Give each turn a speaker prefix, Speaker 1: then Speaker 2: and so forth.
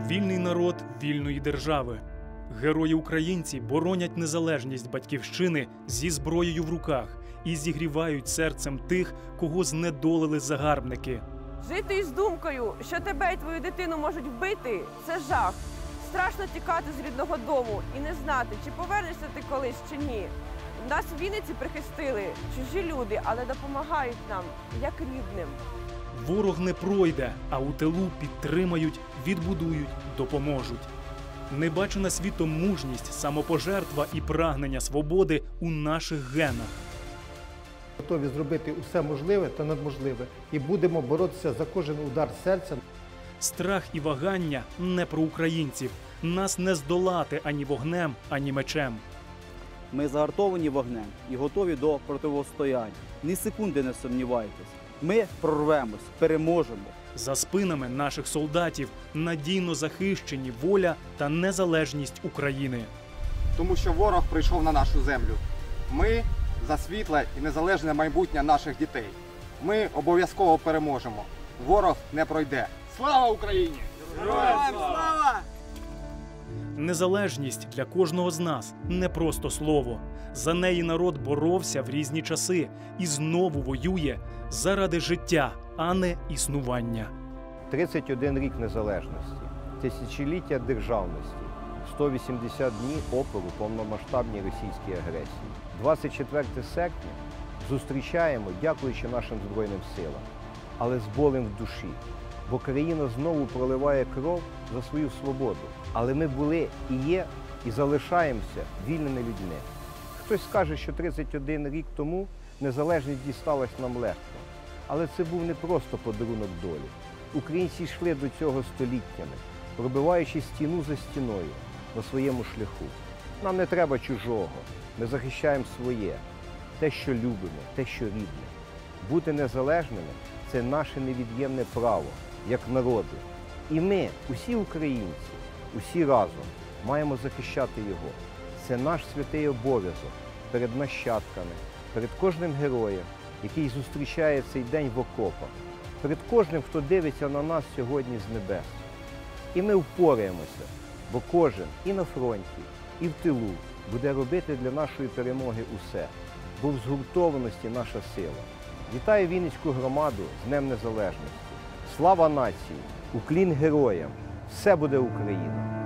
Speaker 1: Вільний народ вільної держави. Герої-українці боронять незалежність батьківщини зі зброєю в руках і зігрівають серцем тих, кого знедолили загарбники.
Speaker 2: Жити із думкою, що тебе і твою дитину можуть вбити – це жах. Страшно тікати з рідного дому і не знати, чи повернешся ти колись, чи ні. Нас в Вінниці прихистили чужі люди, але допомагають нам, як рідним.
Speaker 1: Ворог не пройде, а у тилу підтримають, відбудують, допоможуть. Небачена світом мужність, самопожертва і прагнення свободи у наших генах.
Speaker 3: Готові зробити усе можливе та надможливе і будемо боротися за кожен удар серця.
Speaker 1: Страх і вагання не про українців. Нас не здолати ані вогнем, ані мечем.
Speaker 4: Ми загартовані вогнем і готові до противостояння. Ні секунди не сумнівайтесь. Ми прорвемось, переможемо.
Speaker 1: За спинами наших солдатів надійно захищені воля та незалежність України.
Speaker 5: Тому що ворог прийшов на нашу землю. Ми за світле і незалежне майбутнє наших дітей. Ми обов'язково переможемо. Ворог не пройде. Слава Україні!
Speaker 4: Героям слава!
Speaker 1: Незалежність для кожного з нас – не просто слово. За неї народ боровся в різні часи і знову воює заради життя, а не існування.
Speaker 3: 31 рік незалежності, тисячоліття державності, 180 днів опору повномасштабній російській агресії. 24 серпня зустрічаємо, дякуючи нашим Збройним силам, але з болем в душі. Бо країна знову проливає кров за свою свободу. Але ми були і є, і залишаємося вільними людьми. Хтось скаже, що 31 рік тому незалежність дісталась нам легко. Але це був не просто подарунок долі. Українці йшли до цього століттями, пробиваючи стіну за стіною на своєму шляху. Нам не треба чужого. Ми захищаємо своє, те, що любимо, те, що рідне. Бути незалежними – це наше невід'ємне право, як народу. І ми, усі українці, усі разом маємо захищати його. Це наш святий обов'язок перед нащадками, перед кожним героєм, який зустрічає цей день в окопах, перед кожним, хто дивиться на нас сьогодні з небес. І ми впораємося, бо кожен і на фронті, і в тилу буде робити для нашої перемоги усе, бо в згуртованості наша сила. Вітаю Вінницьку громаду з Днем Незалежності. Слава нації! Уклін героям! Все буде Україна!